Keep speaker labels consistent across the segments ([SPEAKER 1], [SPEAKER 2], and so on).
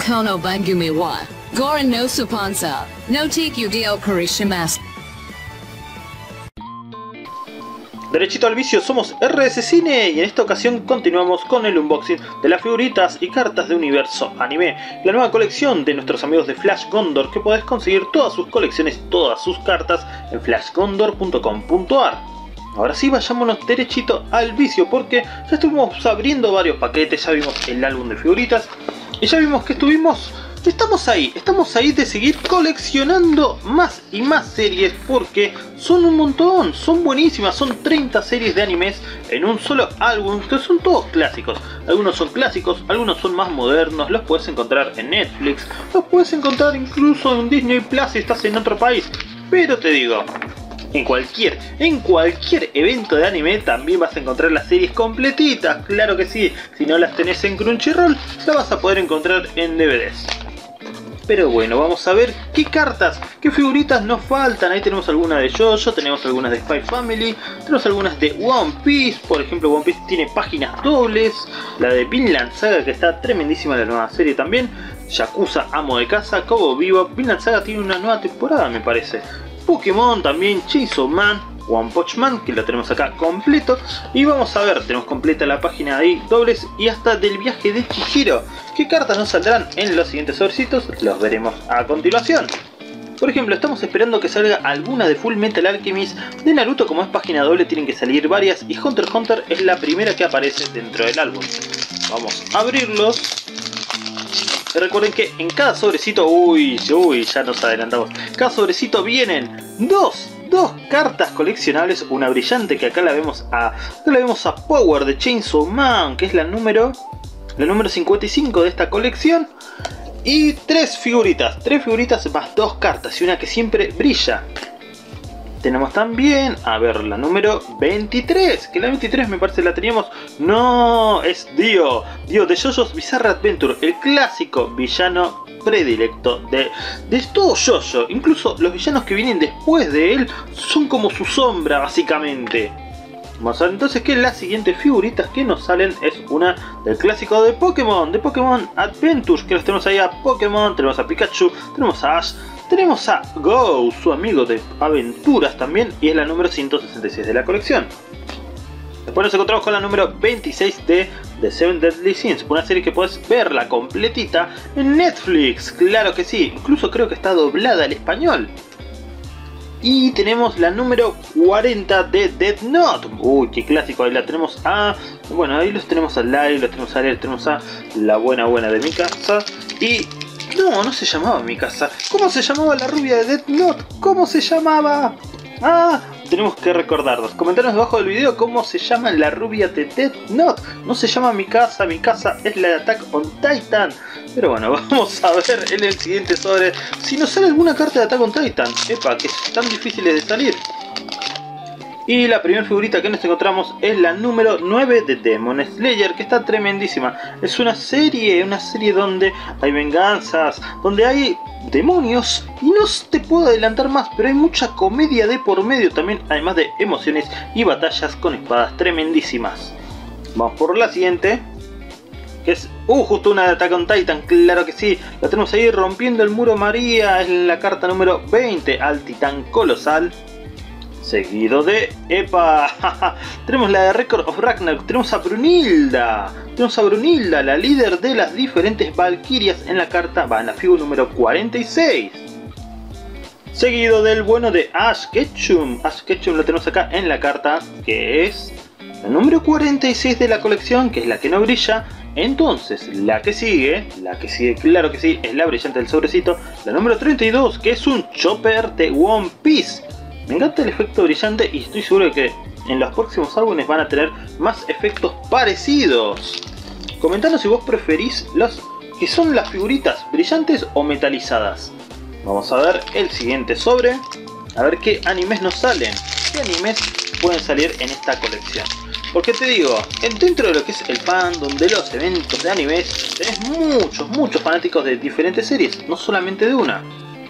[SPEAKER 1] kono bangumi wa. Goran no supansa. No TQDO Parishimas.
[SPEAKER 2] Derechito al vicio, somos RS Cine y en esta ocasión continuamos con el unboxing de las figuritas y cartas de Universo Anime, la nueva colección de nuestros amigos de Flash Gondor, que podés conseguir todas sus colecciones, todas sus cartas en flashgondor.com.ar. Ahora sí, vayámonos derechito al vicio porque ya estuvimos abriendo varios paquetes, ya vimos el álbum de figuritas y ya vimos que estamos ahí de seguir coleccionando más y más series porque son un montón, son buenísimas, son 30 series de animes en un solo álbum, que son todos clásicos. Algunos son clásicos, algunos son más modernos, los puedes encontrar en Netflix, los puedes encontrar incluso en Disney Plus si estás en otro país. Pero te digo, en cualquier evento de anime también vas a encontrar las series completitas, claro que sí. Si no las tenés en Crunchyroll, las vas a poder encontrar en DVDs. Pero bueno, vamos a ver qué cartas, qué figuritas nos faltan. Ahí tenemos algunas de JoJo, tenemos algunas de Spy Family, tenemos algunas de One Piece. Por ejemplo, One Piece tiene páginas dobles. La de Vinland Saga, que está tremendísima, la nueva serie también. Yakuza, Amo de Casa, Cowboy Bebop. Vinland Saga tiene una nueva temporada, me parece. Pokémon también, Chainsaw Man, One Punch Man, que lo tenemos acá completo. Y vamos a ver, tenemos completa la página ahí, dobles y hasta del viaje de Chihiro. ¿Qué cartas nos saldrán en los siguientes sobrecitos? Los veremos a continuación. Por ejemplo, estamos esperando que salga alguna de Full Metal Alchemist. De Naruto, como es página doble, tienen que salir varias. Y Hunter x Hunter es la primera que aparece dentro del álbum. Vamos a abrirlos. Recuerden que en cada sobrecito, uy, ya nos adelantamos. Cada sobrecito vienen dos cartas coleccionables, una brillante que acá la vemos a Power de Chainsaw Man, que es la número 55 de esta colección, y tres figuritas más dos cartas y una que siempre brilla. Tenemos también, a ver, la número 23, que la 23 me parece la teníamos, no, es Dio de JoJo's Bizarre Adventure, el clásico villano predilecto de todo JoJo. Incluso los villanos que vienen después de él son como su sombra, básicamente. Vamos a ver entonces que las siguientes figuritas que nos salen es una del clásico de Pokémon Adventures, que los tenemos ahí a Pokémon, tenemos a Pikachu, tenemos a Ash, tenemos a Go, su amigo de aventuras también, y es la número 166 de la colección. Después nos encontramos con la número 26 de The Seven Deadly Sins, una serie que puedes verla completita en Netflix, claro que sí, incluso creo que está doblada al español. Y tenemos la número 40 de Death Note. Uy, qué clásico, ahí la tenemos a... Bueno, ahí los tenemos a Lai, los tenemos a Ariel, tenemos a la buena de Mikasa. Y... no se llamaba Mikasa. ¿Cómo se llamaba la rubia de Death Note? ¿Cómo se llamaba? Ah, tenemos que recordarnos. Comentaros debajo del video cómo se llama la rubia de Death Note. No se llama Mikasa, Mikasa es la de Attack on Titan. Pero bueno, vamos a ver en el siguiente sobre si nos sale alguna carta de Attack on Titan. Epa, que están difíciles de salir. Y la primera figurita que nos encontramos es la número 9 de Demon Slayer, que está tremendísima. Es una serie donde hay venganzas, donde hay demonios, y no te puedo adelantar más, pero hay mucha comedia de por medio también, además de emociones y batallas con espadas tremendísimas. Vamos por la siguiente, que es justo una de Attack on Titan, claro que sí, la tenemos ahí rompiendo el muro María, es la carta número 20 al titán colosal. Seguido de... ¡Epa! Tenemos la de Record of Ragnarok, tenemos a Brunilda, la líder de las diferentes Valkyrias en la carta, en la figura número 46. Seguido del bueno de Ash Ketchum lo tenemos acá en la carta, que es la número 46 de la colección, que es la que no brilla. Entonces, la que sigue, claro que sí, es la brillante del sobrecito, la número 32, que es un Chopper de One Piece. Me encanta el efecto brillante y estoy seguro de que en los próximos álbumes van a tener más efectos parecidos. Comentanos si vos preferís las que son las figuritas brillantes o metalizadas. Vamos a ver el siguiente sobre, a ver qué animes nos salen, qué animes pueden salir en esta colección. Porque te digo, dentro de lo que es el fandom de los eventos de animes, tenés muchos fanáticos de diferentes series, no solamente de una.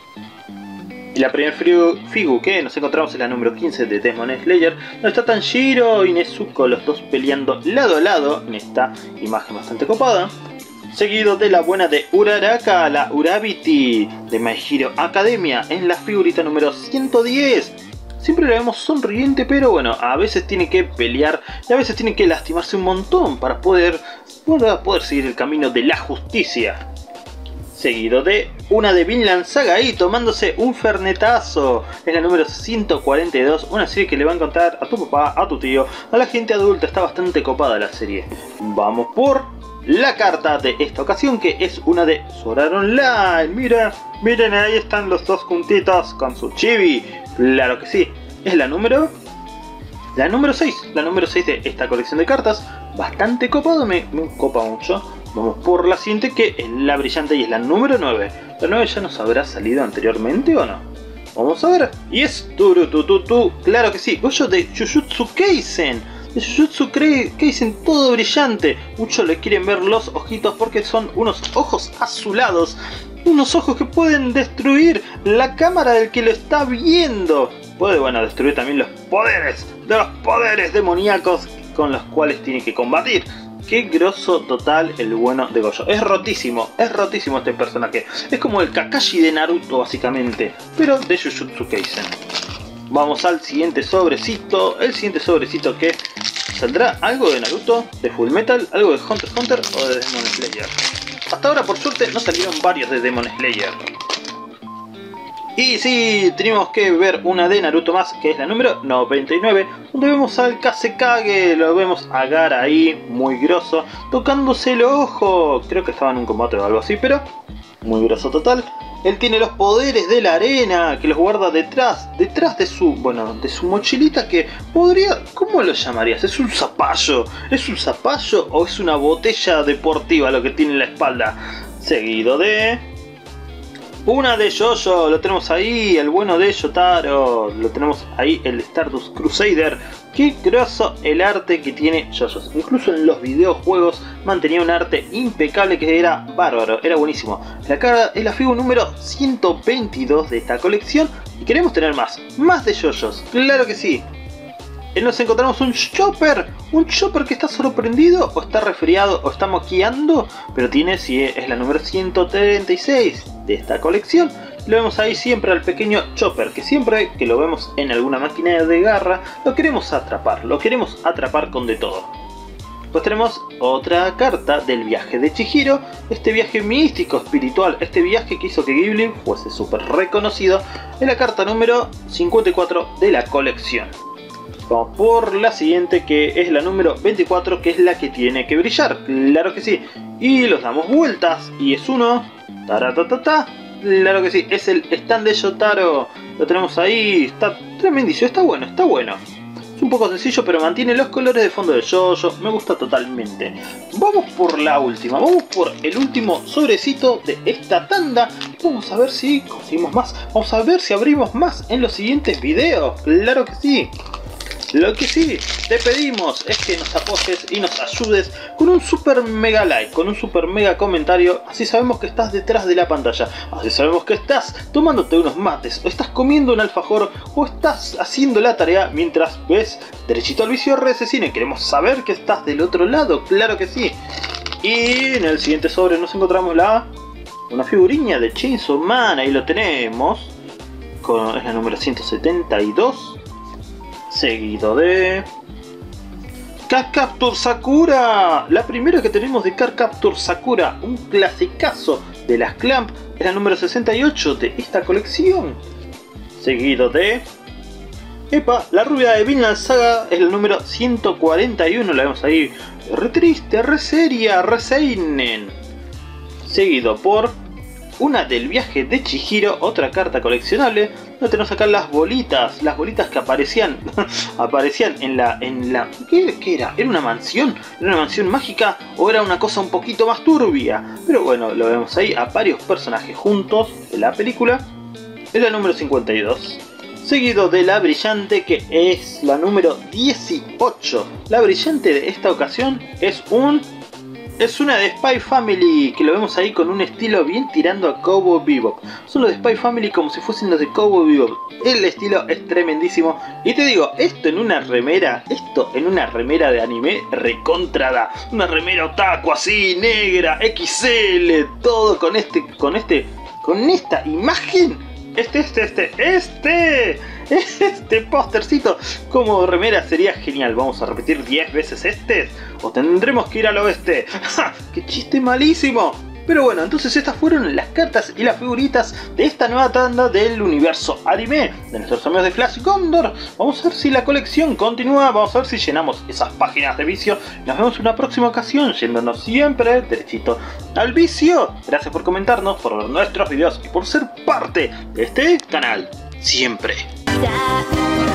[SPEAKER 2] Y la primera figu que nos encontramos es la número 15 de Demon Slayer, donde está Tanjiro y Nezuko, los dos peleando lado a lado en esta imagen bastante copada. Seguido de la buena de Uraraka, la Urabiti de My Hero Academia en la figurita número 110. Siempre la vemos sonriente, pero bueno, a veces tiene que pelear y a veces tiene que lastimarse un montón para poder seguir el camino de la justicia. Seguido de una de Vinland Saga ahí tomándose un fernetazo. Es la número 142, una serie que le va a encantar a tu papá, a tu tío, a la gente adulta. Está bastante copada la serie. Vamos por la carta de esta ocasión, que es una de Sword Art Online. Miren, ahí están los dos juntitos con su chibi. Claro que sí, es la número 6. La número 6 de esta colección de cartas. Bastante copado, me copa mucho. Vamos por la siguiente, que es la brillante y es la número 9. ¿La 9 ya nos habrá salido anteriormente o no? Vamos a ver. Y es Turutututu. Claro que sí. Goyo de Jujutsu Kaisen. De Jujutsu Kaisen todo brillante. Muchos le quieren ver los ojitos porque son unos ojos azulados. Unos ojos que pueden destruir la cámara del que lo está viendo. Puede, bueno, destruir también los poderes demoníacos con los cuales tiene que combatir. Qué grosso total el bueno de Goyo. Es rotísimo este personaje. Es como el Kakashi de Naruto básicamente, pero de Jujutsu Kaisen. Vamos al siguiente sobrecito. El siguiente sobrecito, que saldrá algo de Naruto, de Full Metal, algo de Hunter x Hunter o de Demon Slayer. Hasta ahora por suerte no salieron varios de Demon Slayer. Y sí, tenemos que ver una de Naruto más, que es la número 99, donde vemos al Kazekage, lo vemos a Gaara ahí, muy grosso, tocándose el ojo. Creo que estaba en un combate o algo así, pero muy grosso total. Él tiene los poderes de la arena, que los guarda detrás de su mochilita, que podría, ¿cómo lo llamarías? ¿Es un zapallo? ¿Es un zapallo o es una botella deportiva lo que tiene en la espalda? Seguido de una de Jojo, lo tenemos ahí, el bueno de Yotaro, lo tenemos ahí, el Stardust Crusader. Qué grosso el arte que tiene Jojo. Incluso en los videojuegos mantenía un arte impecable que era bárbaro, era buenísimo. Acá es la figura número 122 de esta colección y queremos tener más de Jojos, claro que sí. Nos encontramos un Chopper que está sorprendido o está resfriado o está moqueando, pero es la número 136 de esta colección. Lo vemos ahí siempre al pequeño Chopper, que siempre que lo vemos en alguna máquina de garra lo queremos atrapar con de todo. Pues tenemos otra carta del viaje de Chihiro, este viaje místico, espiritual, este viaje que hizo que Ghibli fuese súper reconocido, en la carta número 54 de la colección. Vamos por la siguiente, que es la número 24, que es la que tiene que brillar, claro que sí. Y los damos vueltas, y es uno, taratatata, claro que sí, es el stand de Yotaro. Lo tenemos ahí, está tremendicio, está bueno. Es un poco sencillo, pero mantiene los colores de fondo de Jojo, me gusta totalmente. Vamos por la última, vamos por el último sobrecito de esta tanda. Vamos a ver si conseguimos más, vamos a ver si abrimos más en los siguientes videos, claro que sí. Lo que sí te pedimos es que nos apoyes y nos ayudes con un super mega like, con un super mega comentario. Así sabemos que estás detrás de la pantalla, así sabemos que estás tomándote unos mates, o estás comiendo un alfajor, o estás haciendo la tarea mientras ves Derechito al Vicio RS Cine. Queremos saber que estás del otro lado, claro que sí. Y en el siguiente sobre nos encontramos una figurina de Chainsaw Man, ahí lo tenemos, es la número 172. Seguido de Card Captor Sakura, la primera que tenemos de Card Captor Sakura, un clasicazo de las Clamp, es la número 68 de esta colección. Seguido de la rubia de Vinland Saga, es la número 141, la vemos ahí, re triste, re seria, re seinen. Seguido por una del viaje de Chihiro, otra carta coleccionable. No tenemos acá las bolitas que aparecían en la ¿qué era? ¿Era una mansión? ¿Era una mansión mágica o era una cosa un poquito más turbia? Pero bueno, lo vemos ahí a varios personajes juntos de la película. Es la número 52. Seguido de la brillante, que es la número 18. La brillante de esta ocasión es un Es una de Spy Family, que lo vemos ahí con un estilo bien tirando a Cowboy Bebop. Son los de Spy Family como si fuesen los de Cowboy Bebop. El estilo es tremendísimo. Y te digo, esto en una remera de anime recontrada. Una remera otaku así, negra, XL, todo con esta imagen. Este postercito como remera sería genial. Vamos a repetir 10 veces o tendremos que ir al oeste. ¡Ja! ¡Qué chiste malísimo! Pero bueno, entonces estas fueron las cartas y las figuritas de esta nueva tanda del universo anime de nuestros amigos de Flash Gondor. Vamos a ver si la colección continúa, vamos a ver si llenamos esas páginas de vicio. Nos vemos en una próxima ocasión, yéndonos siempre derechito al vicio. Gracias por comentarnos, por ver nuestros videos y por ser parte de este canal. Siempre.